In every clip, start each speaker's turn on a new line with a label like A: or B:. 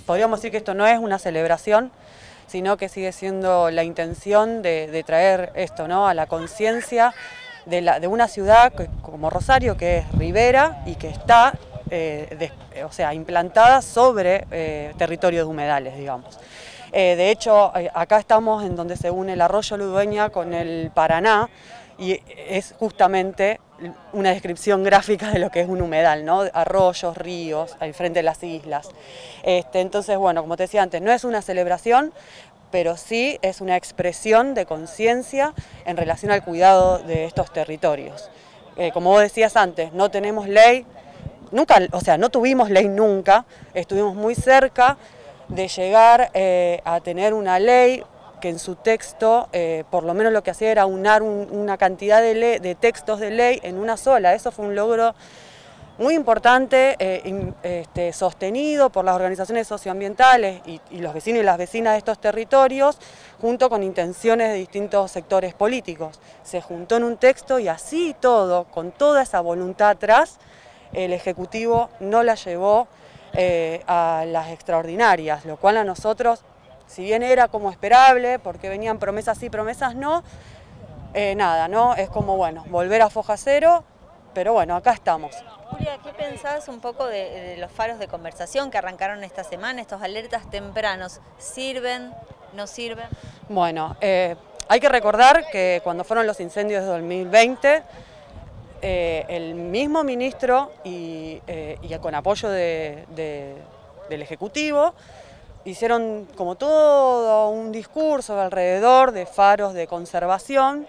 A: podríamos decir que esto no es una celebración, sino que sigue siendo la intención de traer esto, ¿no?, a la conciencia de una ciudad como Rosario, que es ribera y que está implantada sobre territorio de humedales, digamos. De hecho, acá estamos en donde se une el arroyo Ludueña con el Paraná, y es justamente una descripción gráfica de lo que es un humedal, ¿no? Arroyos, ríos, al frente de las islas. Entonces, bueno, como te decía antes, no es una celebración, pero sí es una expresión de conciencia en relación al cuidado de estos territorios. Como vos decías antes, no tenemos ley, nunca, o sea, no tuvimos ley nunca, estuvimos muy cerca de llegar a tener una ley que en su texto, por lo menos lo que hacía era unar una cantidad de textos de ley en una sola. Eso fue un logro muy importante, sostenido por las organizaciones socioambientales y los vecinos y las vecinas de estos territorios, junto con intenciones de distintos sectores políticos. Se juntó en un texto y así todo, con toda esa voluntad atrás, el Ejecutivo no la llevó a las extraordinarias, lo cual a nosotros, si bien era como esperable, porque venían promesas sí, promesas no, nada, ¿no? Es como, bueno, volver a foja cero, pero bueno, acá estamos.
B: Julia, ¿qué pensás un poco de los faros de conversación que arrancaron esta semana, estos alertas tempranos? ¿Sirven? ¿No sirven?
A: Bueno, hay que recordar que cuando fueron los incendios de 2020, el mismo ministro y con apoyo del Ejecutivo hicieron como todo un discurso alrededor de faros de conservación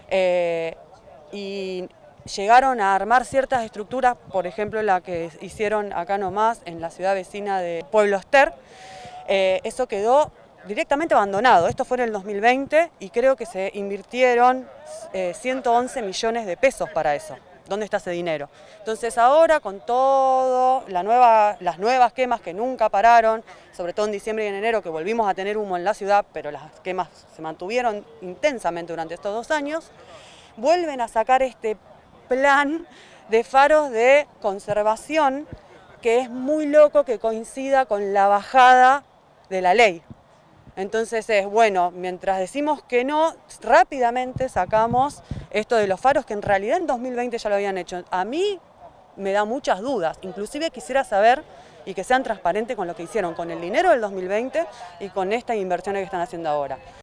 A: y llegaron a armar ciertas estructuras, por ejemplo la que hicieron acá nomás en la ciudad vecina de Pueblo Ester. Eso quedó directamente abandonado. Esto fue en el 2020 y creo que se invirtieron 111 millones de pesos para eso. ¿Dónde está ese dinero? Entonces ahora, con todo las nuevas quemas que nunca pararon, sobre todo en diciembre y en enero, que volvimos a tener humo en la ciudad, pero las quemas se mantuvieron intensamente durante estos 2 años, vuelven a sacar este plan de faros de conservación, que es muy loco que coincida con la bajada de la ley. Entonces es, bueno, mientras decimos que no, rápidamente sacamos esto de los faros, que en realidad en 2020 ya lo habían hecho. A mí me da muchas dudas, inclusive quisiera saber y que sean transparentes con lo que hicieron con el dinero del 2020 y con estas inversiones que están haciendo ahora.